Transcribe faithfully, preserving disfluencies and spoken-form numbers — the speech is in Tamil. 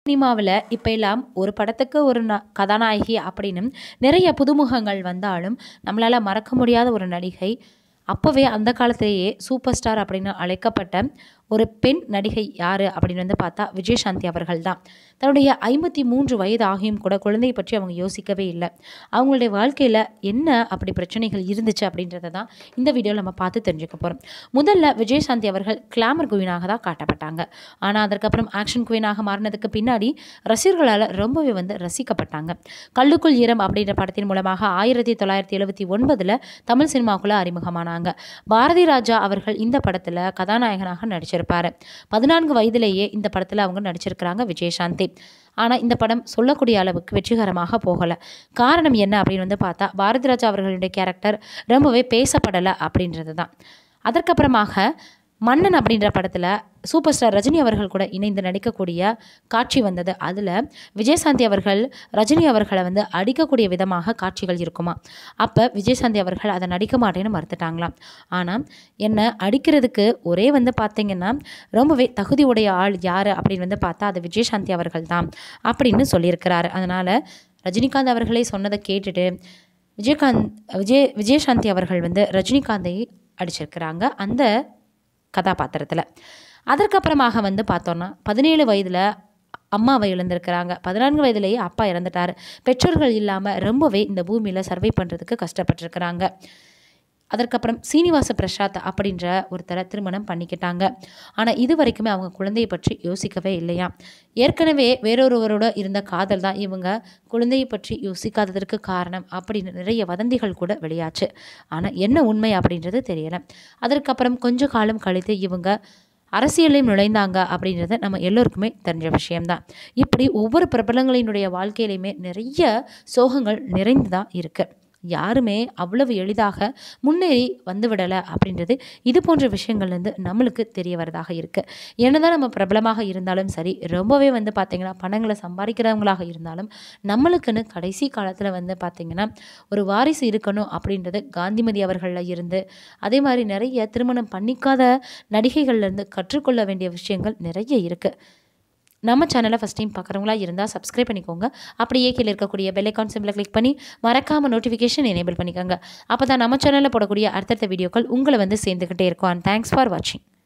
சினிமாவில் இப்போ எல்லாம் ஒரு படத்துக்கு ஒரு ந கதாநாயகி அப்படின்னு நிறைய புதுமுகங்கள் வந்தாலும் நம்மளால் மறக்க முடியாத ஒரு நடிகை, அப்போவே அந்த காலத்திலேயே சூப்பர் ஸ்டார் அப்படின்னு அழைக்கப்பட்ட ஒரு பெண் நடிகை யார் அப்படின்னு வந்து பார்த்தா விஜயசாந்தி அவர்கள் தான். தன்னுடைய ஐம்பத்தி மூன்று வயது ஆகியும் கூட குழந்தையை பற்றி அவங்க யோசிக்கவே இல்லை. அவங்களுடைய வாழ்க்கையில் என்ன அப்படி பிரச்சனைகள் இருந்துச்சு அப்படின்றத தான் இந்த வீடியோவில் நம்ம பார்த்து தெரிஞ்சுக்க போகிறோம். முதல்ல விஜயசாந்தி அவர்கள் கிளாமர் குயினாக தான் காட்டப்பட்டாங்க. ஆனால் அதற்கப்புறம் ஆக்ஷன் குயினாக மாறினதுக்கு பின்னாடி ரசிகர்களால் ரொம்பவே வந்து ரசிக்கப்பட்டாங்க. கல்லுக்குள் ஈரம் அப்படின்ற படத்தின் மூலமாக ஆயிரத்தி தொள்ளாயிரத்தி எழுபத்தி ஒன்பதில் தமிழ் சினிமாவுக்குள்ளே அறிமுகமானாங்க. பாரதி ராஜா அவர்கள் இந்த படத்தில் கதாநாயகனாக நடிச்சிருப்பார். பதினான்கு வயதிலேயே இந்த படத்தில் அவங்க நடிச்சிருக்கிறாங்க விஜயசாந்தி. ஆனால் இந்த படம் சொல்லக்கூடிய அளவுக்கு வெற்றிகரமாக போகலை. காரணம் என்ன அப்படின்னு வந்து பார்த்தா பாரதி ராஜா அவர்களுடைய கேரக்டர் ரொம்பவே பேசப்படலை அப்படின்றது தான். அதற்கப்புறமாக மன்னன் அப்படின்ற படத்தில் சூப்பர் ஸ்டார் ரஜினி அவர்கள் கூட இணைந்து நடிக்கக்கூடிய காட்சி வந்தது. அதில் விஜயசாந்தி அவர்கள் ரஜினி அவர்களை வந்து அடிக்கக்கூடிய விதமாக காட்சிகள் இருக்குமா. அப்போ விஜயசாந்தி அவர்கள் அதை நடிக்க மாட்டேன்னு மறுத்துட்டாங்களாம். ஆனால் என்னை அடிக்கிறதுக்கு ஒரே வந்து பார்த்திங்கன்னா ரொம்பவே தகுதி உடைய ஆள் யார் அப்படின்னு வந்து பார்த்தா அது விஜயசாந்தி அவர்கள் தான் அப்படின்னு சொல்லியிருக்கிறாரு. அதனால் ரஜினிகாந்த் அவர்களே சொன்னதை கேட்டுட்டு விஜயகாந்த் விஜய் விஜயசாந்தி அவர்கள் வந்து ரஜினிகாந்தை அடிச்சிருக்கிறாங்க அந்த கதாபாத்திரத்தில். அதற்கப்புறமாக வந்து பார்த்தோன்னா பதினேழு வயதில் அம்மாவை இழந்திருக்கிறாங்க. பதினான்கு வயதிலேயே அப்பா இறந்துட்டார். பெற்றோர்கள் இல்லாமல் ரொம்பவே இந்த பூமியில் சர்வை பண்ணுறதுக்கு கஷ்டப்பட்டுருக்கிறாங்க. அதற்கப்புறம் சீனிவாச பிரசாத் அப்படின்ற ஒருத்தரை திருமணம் பண்ணிக்கிட்டாங்க. ஆனால் இது வரைக்குமே அவங்க குழந்தையை பற்றி யோசிக்கவே இல்லையா. ஏற்கனவே வேறொருவரோட இருந்த காதல் தான் இவங்க குழந்தையை பற்றி யோசிக்காததற்கு காரணம் அப்படின்னு நிறைய வதந்திகள் கூட வெளியாச்சு. ஆனால் என்ன உண்மை அப்படின்றது தெரியலை. அதற்கப்புறம் கொஞ்ச காலம் கழித்து இவங்க அரசியலையும் நுழைந்தாங்க அப்படின்றது நம்ம எல்லோருக்குமே தெரிஞ்ச விஷயம்தான். இப்படி ஒவ்வொரு பிரபலங்களினுடைய வாழ்க்கையிலையுமே நிறைய சோகங்கள் நிறைந்து தான் இருக்குது. யாருமே அவ்வளவு எளிதாக முன்னேறி வந்துவிடலை அப்படின்றது இது போன்ற விஷயங்கள்லேருந்து நம்மளுக்கு தெரிய வரதாக இருக்குது. என்னதான் நம்ம பிரபலமாக இருந்தாலும் சரி, ரொம்பவே வந்து பார்த்திங்கன்னா பணங்களை சம்பாதிக்கிறவங்களாக இருந்தாலும் நம்மளுக்குன்னு கடைசி காலத்தில் வந்து பார்த்திங்கன்னா ஒரு வாரிசு இருக்கணும் அப்படின்றது காந்திமதி அவர்களில் இருந்து, அதே மாதிரி நிறைய திருமணம் பண்ணிக்காத நடிகைகள்லேருந்து கற்றுக்கொள்ள வேண்டிய விஷயங்கள் நிறைய இருக்குது. நம்ம சேனலை ஃபஸ்ட் டைம் பார்க்குறவங்களா இருந்தால் சப்ஸ்கிரைப் பண்ணிக்கோங்க. அப்படியே கீழே இருக்கக்கூடிய பெல் ஐகான் சிம்பிளை கிளிக் பண்ணி மறக்காமல் நோட்டிஃபிகேஷன் எனேபிள் பண்ணிக்கோங்க. அப்போ தான் நம்ம சேனலில் போடக்கூடிய அடுத்தடுத்த வீடியோக்கள் உங்களை வந்து சேர்ந்துக்கிட்டே இருக்கும். அண்ட் தேங்க்ஸ் ஃபார் வாட்சிங்.